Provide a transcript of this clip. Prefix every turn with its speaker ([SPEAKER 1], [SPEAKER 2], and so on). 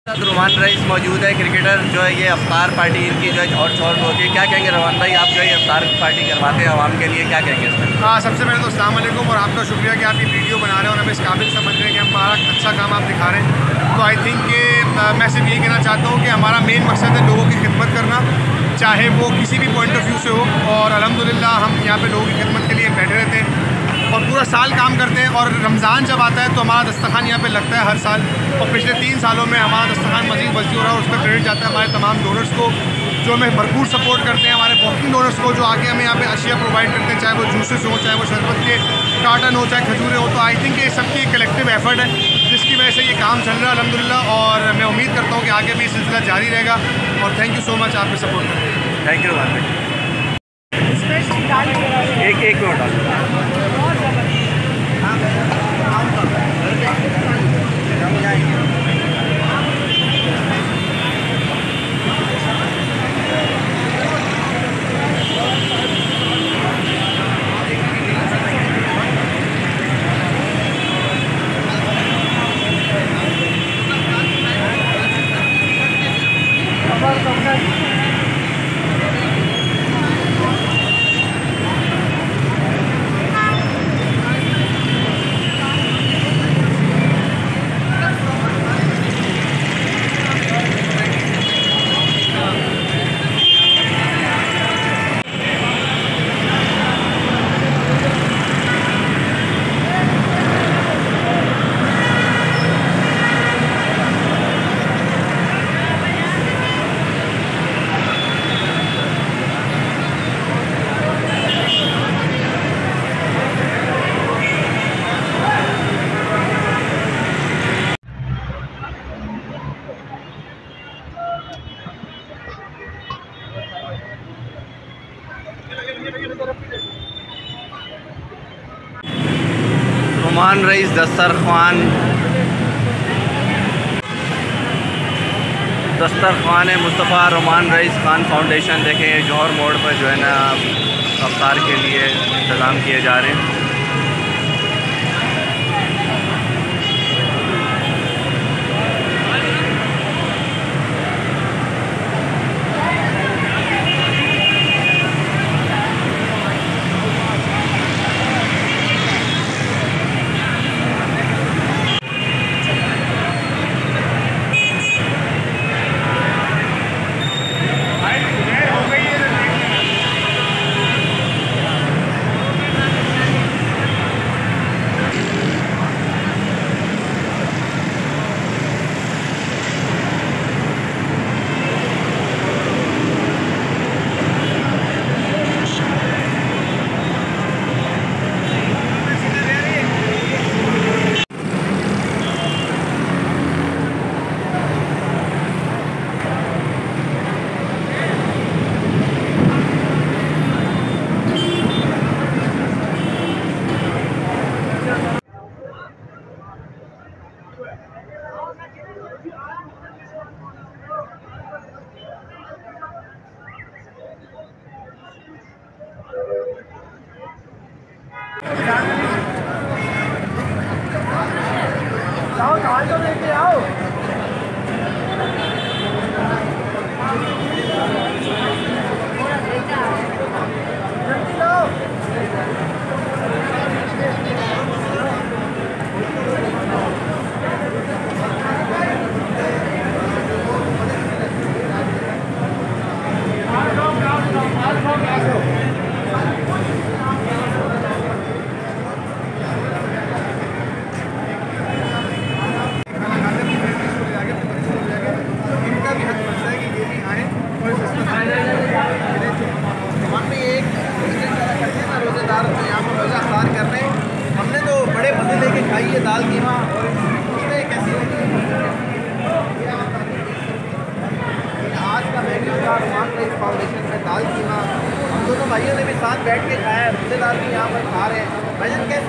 [SPEAKER 1] रुमान rice मौजूद है, cricketer जो है ये अफ्तार पार्टी इनकी जो है और छोड़ होती है। क्या कहेंगे रुमान भाई, आप जो है अफ्तार पार्टी करवाते हैं आवाम के लिए, क्या कहेंगे इसमें?
[SPEAKER 2] हाँ, सबसे पहले तो अस्सलाम वालेकुम और आपका शुक्रिया कि आप ये वीडियो बना रहे हैं और हमें इस काबिल समझ रहे हैं कि हमारा अच्छा काम आप दिखा रहे हैं। तो आई थिंक कि मैं सिर्फ यही कहना चाहता हूँ कि हमारा मेन मकसद है लोगों की खिदमत करना, चाहे वो किसी भी पॉइंट ऑफ व्यू से हो। और अल्हम्दुलिल्लाह हम यहाँ पे लोगों की खिदमत के लिए बैठे रहते हैं और पूरा साल काम करते हैं। और रमज़ान जब आता है तो हमारा दस्तरखान यहाँ पे लगता है हर साल, और पिछले 3 सालों में हमारा दस्तरखान मज़ीद वसी हो रहा है। उसका क्रेडिट जाता है हमारे तमाम डोनर्स को जो हमें भरपूर सपोर्ट करते हैं, हमारे वॉकिंग डोनर्स को जो आके हमें यहाँ पे अशिया प्रोवाइड करते हैं, चाहे वो जूसेस हो, चाहे वो शरबत के कार्टन हो, चाहे खजूरें हो। तो आई थिंक ये सबकी कलेक्टिव एफर्ट है जिसकी वजह से ये काम चल रहा है अल्हम्दुलिल्लाह। और मैं उम्मीद करता हूँ कि आगे भी ये सिलसिला जारी रहेगा। और थैंक यू सो मच आपके सपोर्ट करने के लिए।
[SPEAKER 1] Thank you. एक मिनट रुमान रईस दस्तरखान मुस्तफ़ा रुमान रईस खान फाउंडेशन देखें, जौहर मोड़ पर जो है ना अफ्तार के लिए इंतज़ाम किए जा रहे हैं। हमने तो बड़े मज़े लेके खाई है दाल कीमा, और उसमें कैसी आज का मेन्यू था रुमान रईस फाउंडेशन में दाल कीमा। हम दोनों भाइयों ने भी साथ बैठ के खाया है, मज़ेदार भी यहाँ पर खा रहे हैं। भजन